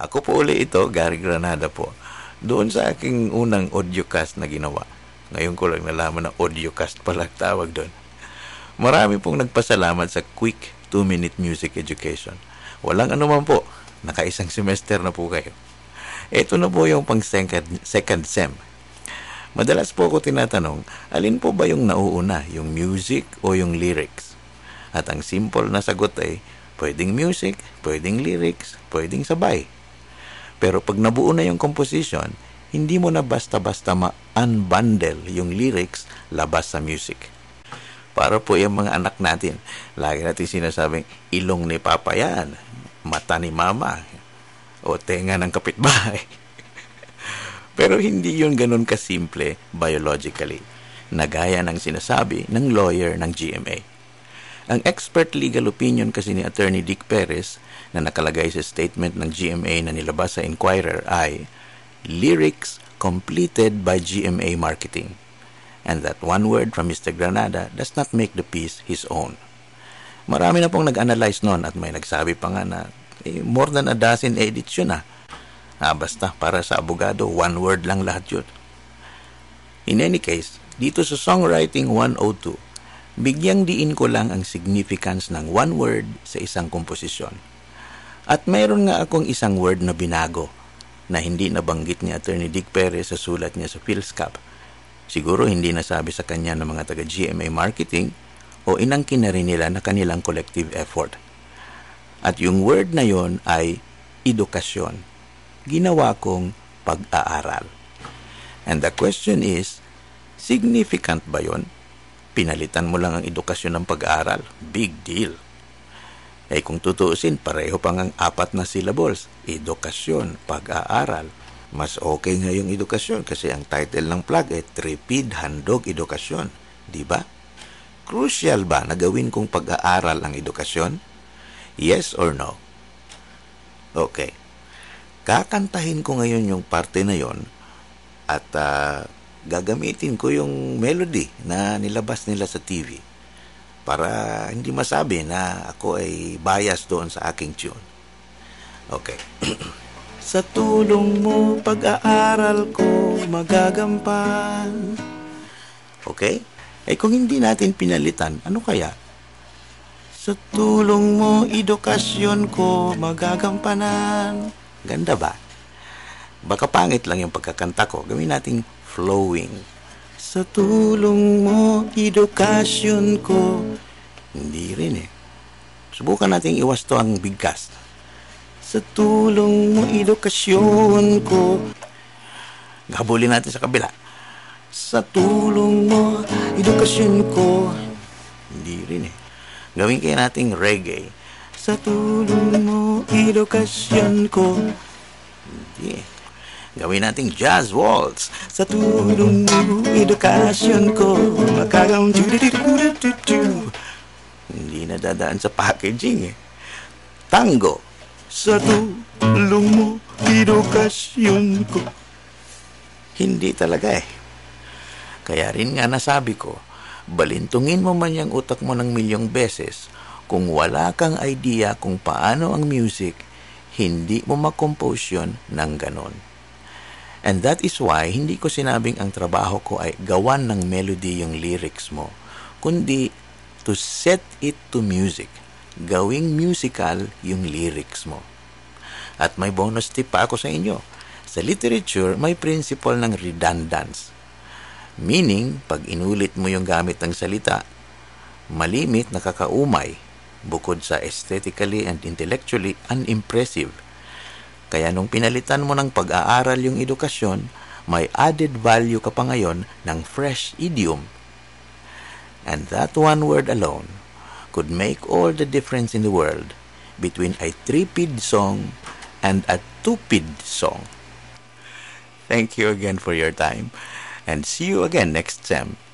Ako po uli ito, Gary Granada po. Doon sa aking unang audiocast na ginawa. Ngayon ko lang nalaman na audiocast pala tawag doon. Marami pong nagpasalamat sa quick 2-minute music education. Walang anuman po, nakaisang semester na po kayo. Ito na po yung pang second sem. Madalas po ako tinatanong, alin po ba yung nauuna, yung music o yung lyrics? At ang simple na sagot ay, pwedeng music, pwedeng lyrics, pwedeng sabay. Pero pag nabuo na yung composition, hindi mo na basta-basta ma-unbundle yung lyrics labas sa music. Para po yung mga anak natin, lagi natin sinasabing, ilong ni Papa yan, mata ni Mama, o tenga ng kapitbahay. Pero hindi yun ganun kasimple biologically, na gaya ng sinasabi ng lawyer ng GMA. Ang expert legal opinion kasi ni Attorney Dick Perez na nakalagay sa statement ng GMA na nilabas sa Inquirer ay lyrics completed by GMA marketing, and that one word from Mr. Granada does not make the piece his own. Marami na pong nag-analyze noon at may nagsabi pa nga na more than a dozen edits yun basta para sa abogado, one word lang lahat yun. In any case, dito sa Songwriting 102, bigyang diin ko lang ang significance ng one word sa isang komposisyon. At mayroon nga akong isang word na binago na hindi nabanggit ni Attorney Dick Perez sa sulat niya sa PhilSCAP. Siguro hindi nasabi sa kanya ng mga taga-GMA marketing o inangkin na rin nila na kanilang collective effort. At yung word na yon ay edukasyon. Ginawa kong pag-aaral. And the question is, significant ba yon? Pinalitan mo lang ang edukasyon ng pag-aaral. Big deal. Kung tutuusin, pareho pang ang 4 na syllables. Edukasyon, pag-aaral. Mas okay nga yung edukasyon kasi ang title ng plug ay Tripid Handog Edukasyon. Diba? Crucial ba na gawin kong pag-aaral ang edukasyon? Yes or no? Okay. Kakantahin ko ngayon yung parte na yon at gagamitin ko yung melody na nilabas nila sa TV para hindi masabi na ako ay bias doon sa aking tune. Okay. Sa tulong mo, pag-aaral ko magagampan. Okay? Kung hindi natin pinalitan, ano kaya? Sa tulong mo, edukasyon ko magagampanan. Ganda ba? Baka pangit lang yung pagkakanta ko. Gawin nating flowing. Sa tulong mo, edukasyon ko. Hindi rin Subukan nating iwasto ang bigkas. Sa tulong mo, edukasyon ko. Habulin natin sa kabila. Sa tulong mo, edukasyon ko. Hindi rin Gawin kaya nating reggae. Sa tulong mo, edukasyon ko. Hindi Gawin nating jazz waltz. Sa tulong mo, edukasyon ko. Hindi nadadaan sa packaging Tango. Sa tulong mo, edukasyon ko. Hindi talaga Kaya rin nga nasabi ko, balintungin mo man yung utak mo ng milyong beses, kung wala kang idea kung paano ang music, hindi mo makompose yun ng ganon. And that is why hindi ko sinabing ang trabaho ko ay gawan ng melody yung lyrics mo, kundi to set it to music. Gawing musical yung lyrics mo. At may bonus tip pa ako sa inyo. Sa literature, may principle ng redundance. Meaning, pag inulit mo yung gamit ng salita, malimit, nakakaumay, bukod sa aesthetically and intellectually unimpressive. Kaya nung pinalitan mo ng pag-aaral yung edukasyon, may added value ka pa ngayon ng fresh idiom. And that one word alone could make all the difference in the world between a tripid song and a tupid song. Thank you again for your time, and see you again next sem.